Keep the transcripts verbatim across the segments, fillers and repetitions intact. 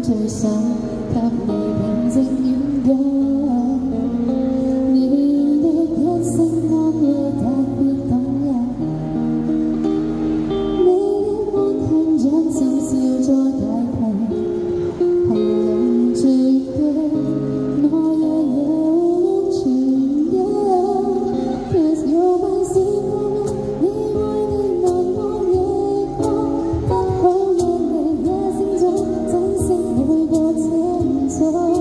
最想給你平靜軟弱，你的一聲安慰特別動人，你的溫馨將笑笑再解困，憑用絕嘅我也有全一 ，Cause you're my secret， 你愛你難忘亦覺得好讓你野性中珍惜每個清早。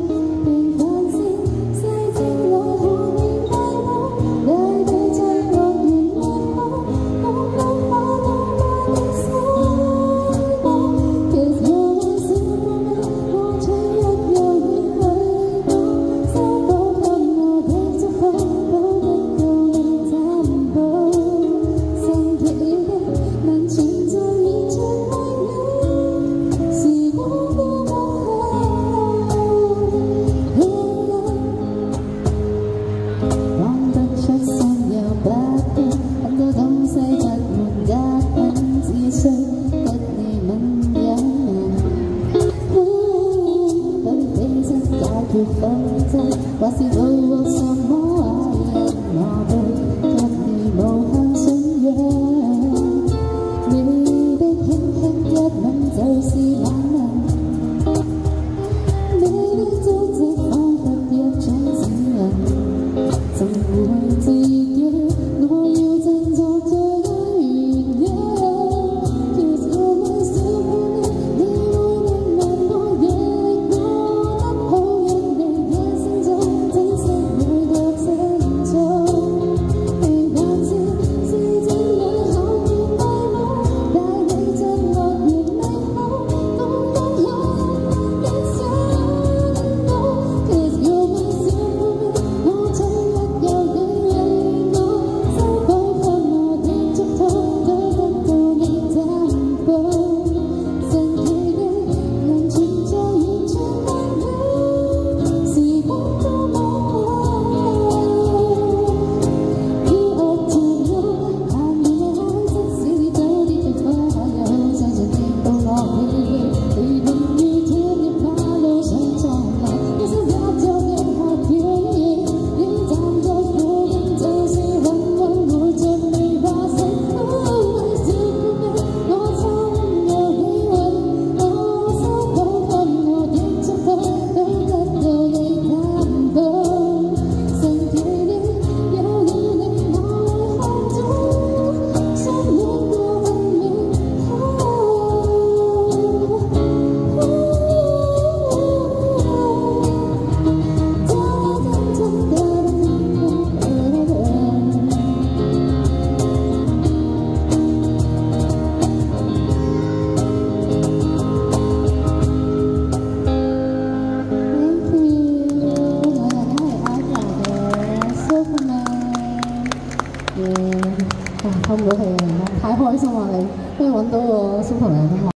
紛爭，或是到獲什麼愛人麻痹，給你無限信仰。你的輕輕一吻就是萬能，你的足跡彷彿一種指引，怎會自己我要振作最愛原因 ？Cause you're my superman， 你愛的難忘亦過得好。 透唔到氣啊！太開心啊你，終於揾到個 Superman 啊！